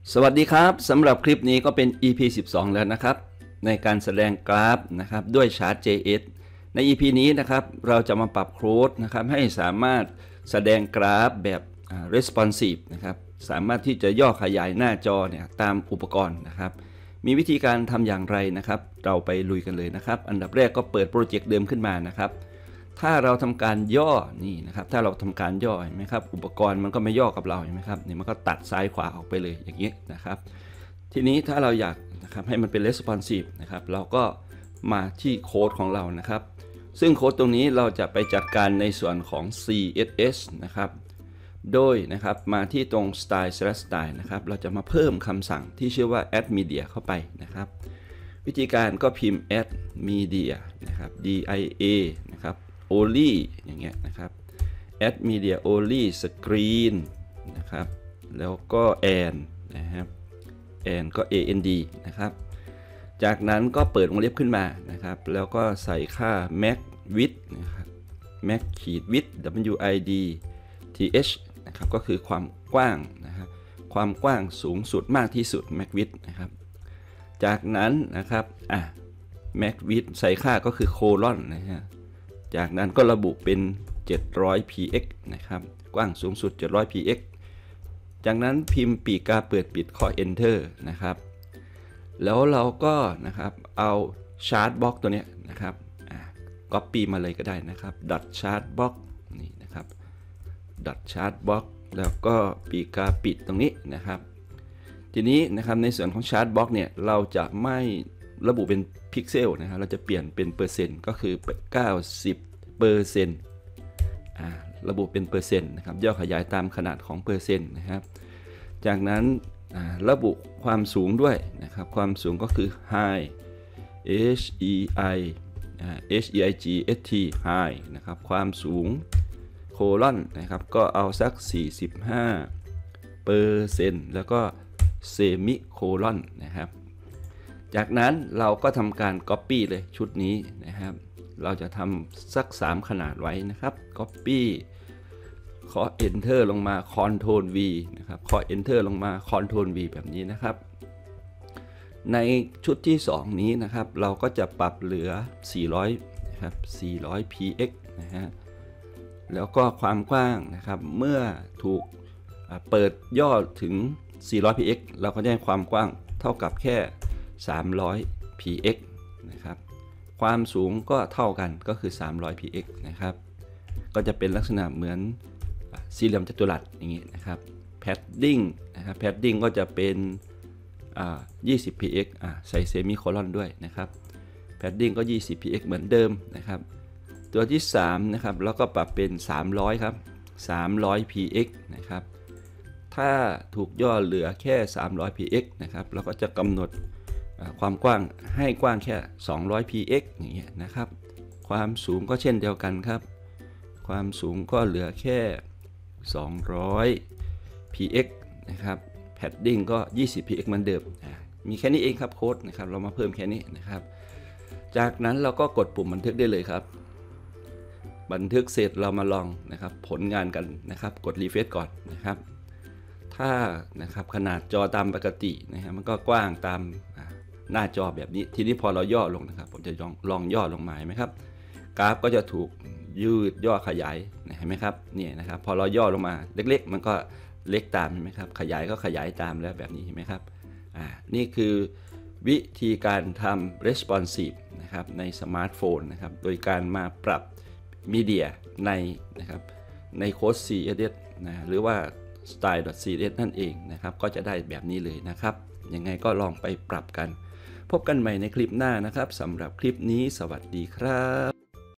สวัสดีครับสำหรับคลิปนี้ก็เป็น EP 12แล้วนะครับในการแสดงกราฟนะครับด้วย Chart.js ใน EP นี้นะครับเราจะมาปรับโค้ดนะครับให้สามารถแสดงกราฟแบบ responsive นะครับสามารถที่จะย่อขยายหน้าจอเนี่ยตามอุปกรณ์นะครับมีวิธีการทำอย่างไรนะครับเราไปลุยกันเลยนะครับอันดับแรกก็เปิดโปรเจกต์เดิมขึ้นมานะครับถ้าเราทำการย่อนี่นะครับถ้าเราทำการย่อเห็นไหมครับอุปกรณ์มันก็ไม่ย่อกับเราเห็นไหมครับนี่มันก็ตัดซ้ายขวาออกไปเลยอย่างนี้นะครับทีนี้ถ้าเราอยากนะครับให้มันเป็น responsive นะครับเราก็มาที่โค้ดของเรานะครับซึ่งโค้ดตรงนี้เราจะไปจัดการในส่วนของ CSS นะครับโดยนะครับมาที่ตรง style/style นะครับเราจะมาเพิ่มคำสั่งที่ชื่อว่า add media เข้าไปนะครับวิธีการก็พิมพ์ add media นะครับ dia นะครับ only อย่างเงี้ยนะครับ add media only screen นะครับแล้วก็ and นะครับ and ก็ and นะครับจากนั้นก็เปิดวงเล็บขึ้นมานะครับแล้วก็ใส่ค่า max width นะครับ max ขีด width width นะครับก็คือความกว้างนะครับความกว้างสูงสุดมากที่สุด max width นะครับจากนั้นนะครับmax width ใส่ค่าก็คือโคลอนนะฮะจากนั้นก็ระบุเป็น 700px นะครับกว้างสูงสุด 700px จากนั้นพิมพ์ปีกกาเปิดปิดข้อ enter นะครับแล้วเราก็นะครับเอาชาร์ตบล็อกตัวนี้นะครับcopy มาเลยก็ได้นะครับ dot chart box นี่นะครับ dot chart box แล้วก็ปีกกาปิดตรงนี้นะครับทีนี้นะครับในส่วนของชาร์ตบล็อกเนี่ยเราจะไม่ระบุเป็นพิกเซลนะครับเราจะเปลี่ยนเป็นเปอร์เซ็นต์ก็คือ90%ระบุเป็นเปอร์เซ็นต์นะครับย่อขยายตามขนาดของเปอร์เซ็นต์นะครับจากนั้นระบุความสูงด้วยนะครับความสูงก็คือ high height high นะครับความสูงโคลอนนะครับก็เอาสัก 45% แล้วก็เซมิโคลอนนะครับจากนั้นเราก็ทำการ Copy เลยชุดนี้นะครับเราจะทำสัก3ขนาดไว้นะครับ Copy ขอ Enter ลงมา Ctrl V นะครับขอ Enter ลงมา Ctrl V แบบนี้นะครับในชุดที่2นี้นะครับเราก็จะปรับเหลือ400นะครับ 400px นะฮะแล้วก็ความกว้างนะครับเมื่อถูกเปิดย่อถึง 400px เราก็ได้ความกว้างเท่ากับแค่ 300px นะครับความสูงก็เท่ากันก็คือ 300px นะครับก็จะเป็นลักษณะเหมือนสี่เหลี่ยมจัตุรัสอย่างนี้นะครับ padding นะครับ padding ก็จะเป็น20px ใส่เซมิโคลอนด้วยนะครับ padding ก็ 20px เหมือนเดิมนะครับตัวที่3นะครับแล้วก็ปรับเป็น300ครับ 300px นะครับถ้าถูกย่อเหลือแค่ 300px นะครับเราก็จะกำหนดความกว้างให้กว้างแค่ 200px อย่างเงี้ยนะครับความสูงก็เช่นเดียวกันครับความสูงก็เหลือแค่ 200px นะครับ padding ก็ 20px เหมือนเดิมมีแค่นี้เองครับโค้ดนะครับเรามาเพิ่มแค่นี้นะครับจากนั้นเราก็กดปุ่มบันทึกได้เลยครับบันทึกเสร็จเรามาลองนะครับผลงานกันนะครับกดรีเฟรชก่อนนะครับถ้านะครับขนาดจอตามปกตินะครับมันก็กว้างตามหน้าจอแบบนี้ทีนี้พอเราย่อลงนะครับผมจะลองย่อลงมาเห็นไหมครับกราฟก็จะถูกยืดย่อขยายเห็นไหมครับนี่นะครับพอเราย่อลงมาเล็กๆมันก็เล็กตามเห็นไหมครับขยายก็ขยายตามแล้วแบบนี้เห็นไหมครับนี่คือวิธีการทำ responsive นะครับในสมาร์ทโฟนนะครับโดยการมาปรับมีเดียในนะครับในโค้ด CSS นะหรือว่า style.css นั่นเองนะครับก็จะได้แบบนี้เลยนะครับยังไงก็ลองไปปรับกันพบกันใหม่ในคลิปหน้านะครับสำหรับคลิปนี้สวัสดีครับ